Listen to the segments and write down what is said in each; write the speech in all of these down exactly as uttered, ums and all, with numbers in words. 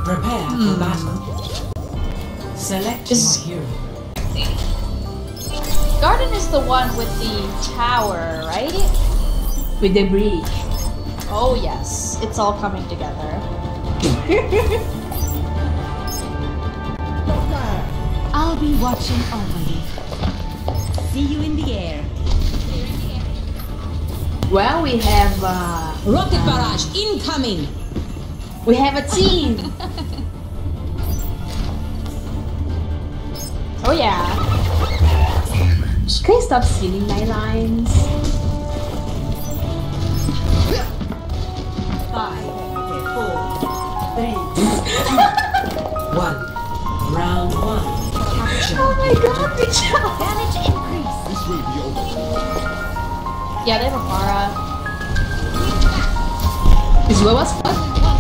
Prepare Hmm. for battle. Select Is- your hero. Garden is the one with the tower, right? With the bridge. Oh yes, it's all coming together. I'll be watching over you. See you in the air. Well, we have uh, Rocket barrage incoming. we have a team. Oh yeah. Can you stop stealing my lines? Five, four, Three, two, one. Round one. Capture. Oh my god, good job! damage increase. This will be over. Yeah, they have a Mara. This what was fun?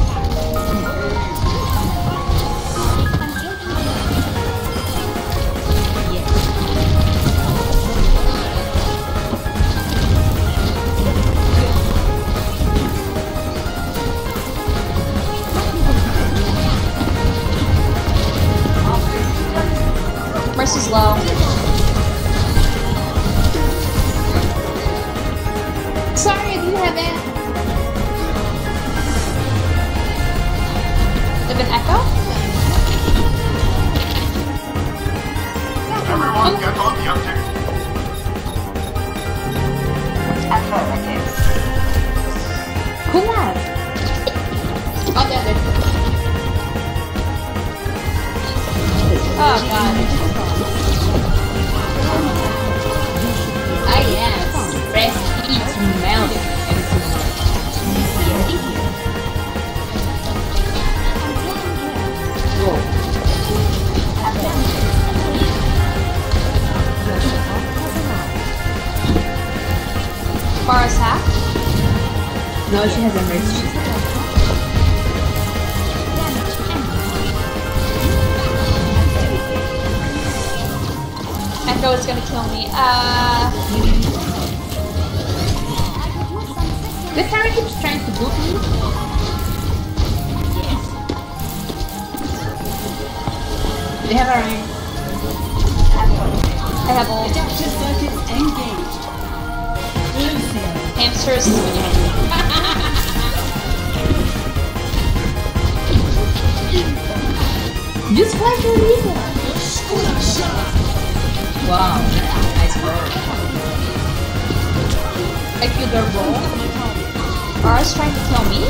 Mercy's low. Sorry, I didn't have it. They have an Echo? Everyone get on the objective. Who left? Oh, there, there. Oh god. Ah yes, press E to melt everything. Whoa. Mara's half? No, she has a mercy. She's Echo is gonna kill me. Uh, This tower keeps trying to boot me. They have a rank. I have ult. Adaptive circuits engaged. Hamsters. Just flash your leader. Wow, nice work. I killed their roll. Mara's trying to kill me?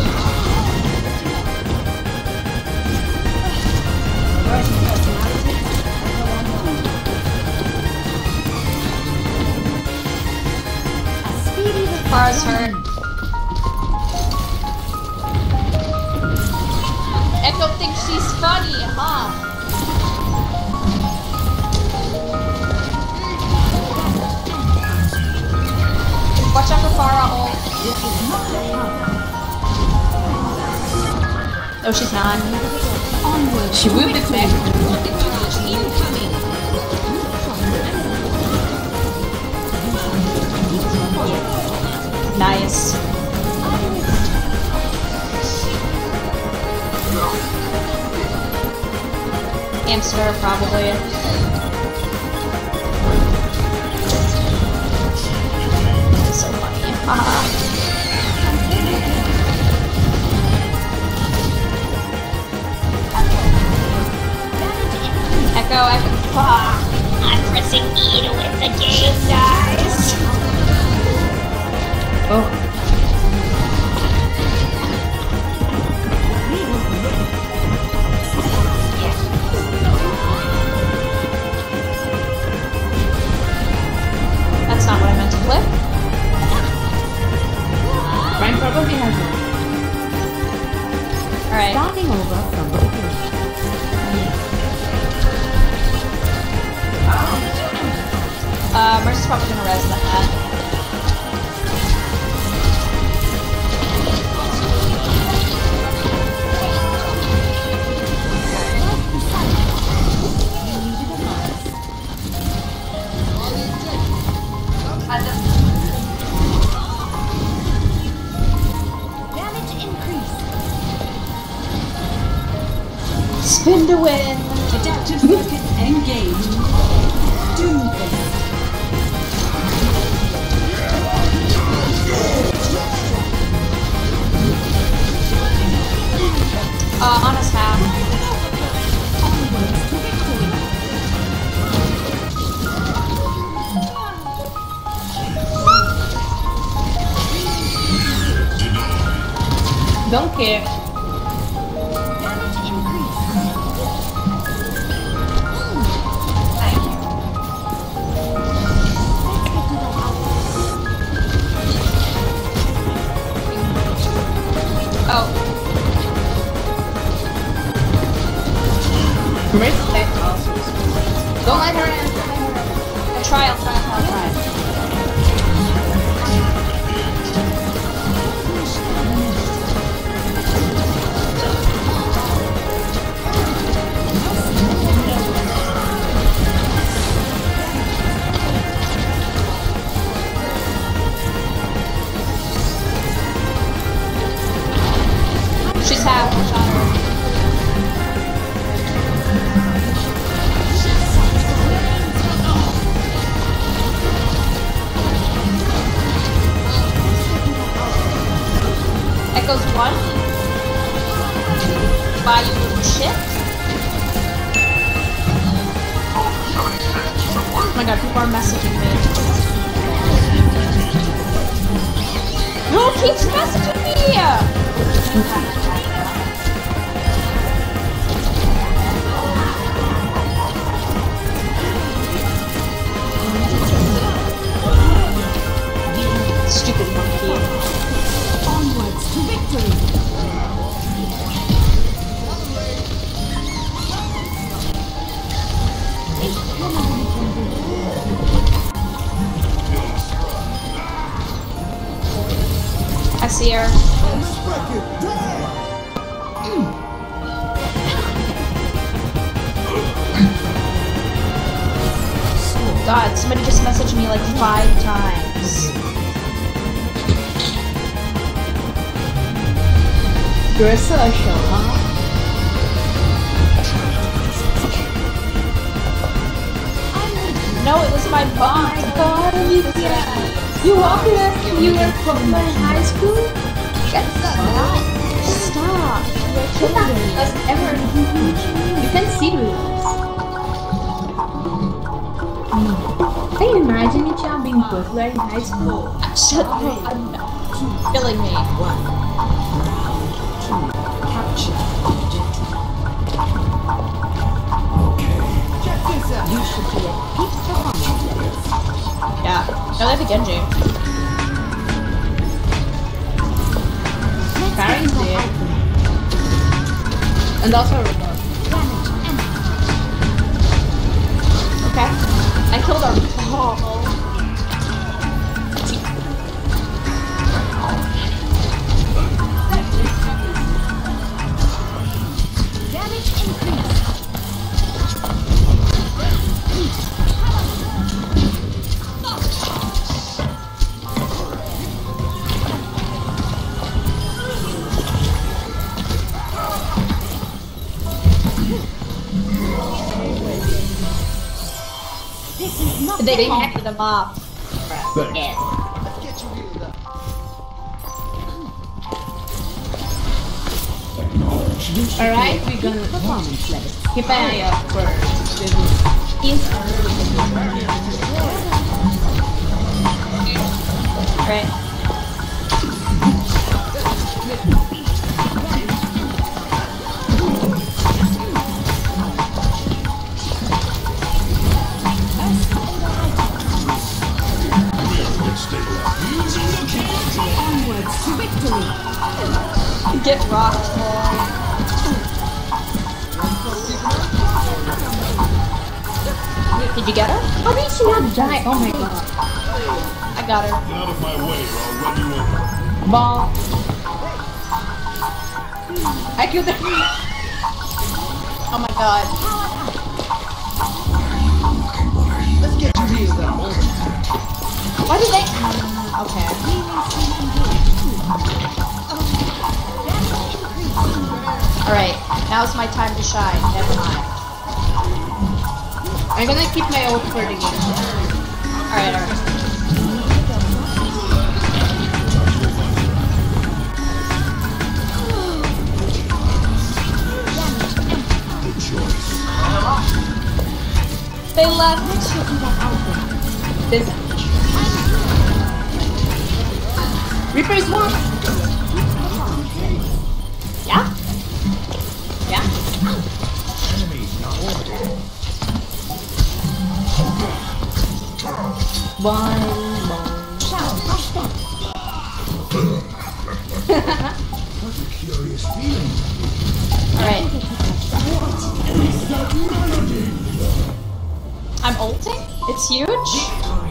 Mara's hurt. Echo thinks she's funny, huh? Watch out for Farah ult. No, she's not. She will be back. Rocket barrage incoming. Nice. Hamster, probably. So funny. Haha. Echo, Echo. Ah, I'm pressing E to win the game, guys. Oh. That's not what I meant to click. Ryan probably has one. Alright. Starting over from the beginning. Uh, Mercy's probably gonna res that. Damage increase. Spin to win. Adaptive circuit engaged. Doom face. Uh, honest half. Onwards to victory. Don't care. Damage increase. Oh. Risk that. Don't let her in. I'll try, I'll try, I'll try. She's half. I shot her. Echoes one. Bye, you little shit. Oh my god, people are messaging me. Who keeps messaging me? Stupid monkey. Onwards to victory. I see her. God, somebody just messaged me like five times. You're a social, huh? No, it was my bond. God, Alicia. You walked in us and you were from my high school? Get stop. Stop. You're killing me. Us ever. You can see me. Can you imagine each other being popular in high school? Shut up. I'm not killing me. One. Round two. Capture objective. You should be at peak performance levels. Yeah. No, they have a Genji. Carrying dead. And also a remote. Damage and Okay. I killed her. Oh. damage increase. This is not They the hacked them up. Thanks. Alright, we're gonna performance levels. keep an eye out for this. Right. Onwards to victory. Get rocked, boy. Did you get her? How did she not die? Oh my god. I got her. Get out of my way or I'll run you over. Ball. I killed her. Oh my god. Let's get you healed up. Why did they? Okay. Alright. Now's my time to shine. Never mind. I'm gonna keep my ult for the game. Alright, alright. They left. This. Reaper's one. Yeah? Yeah? One more. What a curious feeling. Alright. I'm ulting? It's huge?